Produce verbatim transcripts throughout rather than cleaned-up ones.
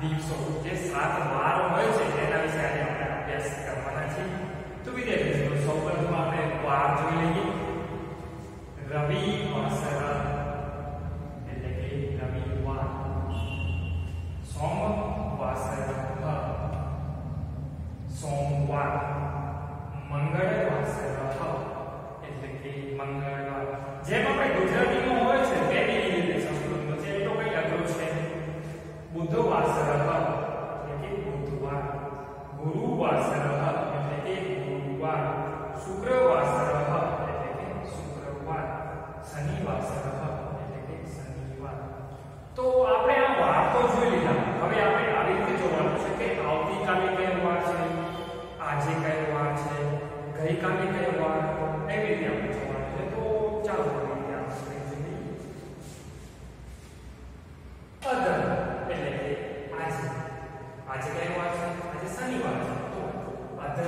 દિવસો જે સાત વાર હોય છે તેના વિશે આજે આપણે અભ્યાસ કરવાના છીએ. તો વિદ્યાર્થી મિત્રો સૌપ્રથમ આપણે વાર જોઈ લઈએ. રવિવાસર એટલે કે રવિવાર. સોમવાસર સોમવાર. મંગળવાસર એટલે કે મંગળવાર. જેમ આપણે ગુજરાતીમાં હોય છે તેની રીતે સંસ્કૃતમાં છે એ તો કઈ અઘરું છે. બુધવાસર એટલે કે બુધવાર. ગુરુવાસર એટલે કે ગુરુવાર. શુક્રવાસર એટલે કે શુક્રવાર. શનિવાસર એટલે કે શનિવાર. તો આપણે આ વાર તો જોઈ લીધા. હવે આપણે આવી રીતે જોવાનું છે કે આવતીકાલે કયો વાર છે, આજે કયો વાર છે, ગઈકાલે કયો વાર, એવી રીતે આપણે જોવાનું છે. તો ચાલો આપણે આપણે જોઈએ. અધર એટલે કે આજે. આજે કયો વાર છે? આજે શનિવાર છે. તો અધર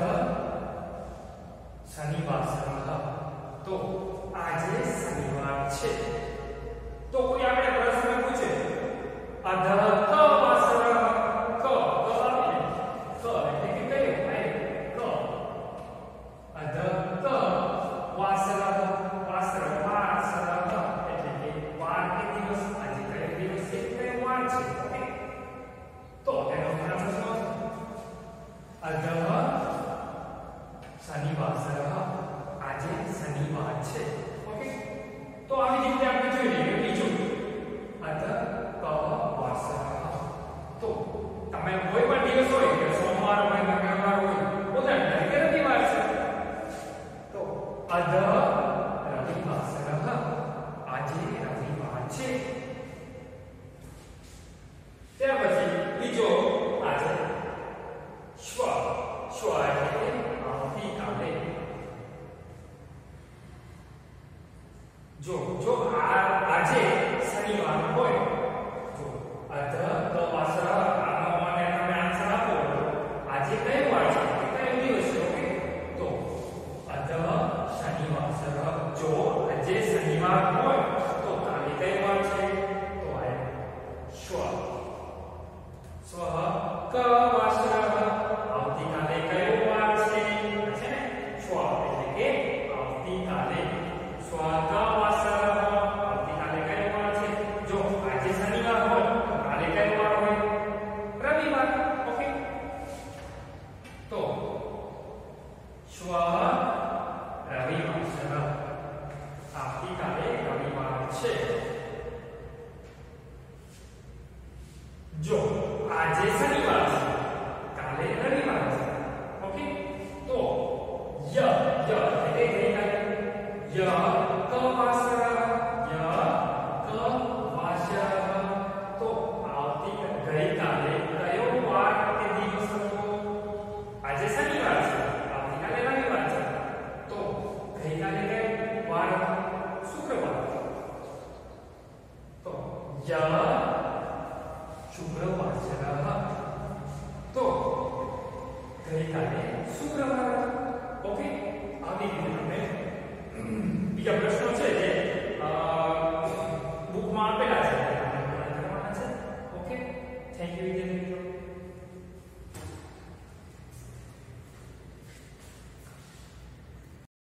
શનિવાસર. તો આજે શનિવાર છે. તો કોઈ આપણે પ્રશ્ન પૂછે અધર ક વાસર ક ક આપે ક એટલે કે કયો ક અધર ક વાસર વાસર વાસર એટલે કે વાર કે દિવસ. આજે કયો દિવસ છે, કયો વાર છે. ઓકે, તો તેનો પ્રશ્ન શું છે? અધર શનિવાસર. આજે શનિવાર છે. ઓકે, તો આવી રીતે આપણે જોઈ લઈએ. બીજું અધર ક વાસર. તો તમે કોઈ પણ દિવસ હોય કે સોમવાર હોય, મંગળવાર હોય, ઉદાહરણ તરીકે રવિવાર છે, તો અધર રવિવાસર. આજે રવિવાર છે. ત્યાર પછી બીજો આજે શ્વ. શ્વ એટલે આવતીકાલે. જો જો આજે શનિવાર હોય, જો અધર ક વાસર આનો મને તમે આન્સર આપો. આજે કયો વાર છે, કયો દિવસ છે? ઓકે, તો અધર શનિવાસર. જો આજે શનિવાર હોય તો કાલે કયો વાર છે? તો આ શ્વ. સ્વ ક વાસર. આવતીકાલે કયો વાર છે? છે ને શ્વ એટલે કે આવતીકાલે. સ્વ ક વાસર. આવતીકાલે કયો વાર છે? જો આજે શનિવાર હોય તો કાલે કયો વાર હોય? રવિવાર. ઓકે, તો સ્વ રવિવાસર. આવતીકાલે રવિવાર છે. જો આજે શનિવાર છે, કાલે રવિવાર છે. ઓકે, તો ય ય એટલે ગઈકાલે. ય ક વાસર. ય ક વાસર. તો આવતી ગઈકાલે કયો વાર કે દિવસ હતો? આજે શનિવાર છે, આવતીકાલે રવિવાર છે. તો ગઈકાલે કયો વાર હતો? શુક્રવાર. તો ય શુક્રવાસર. તો ગઈકાલે શુક્રવાર. ઓકે, આવી રીતે તમે બીજા પ્રશ્ન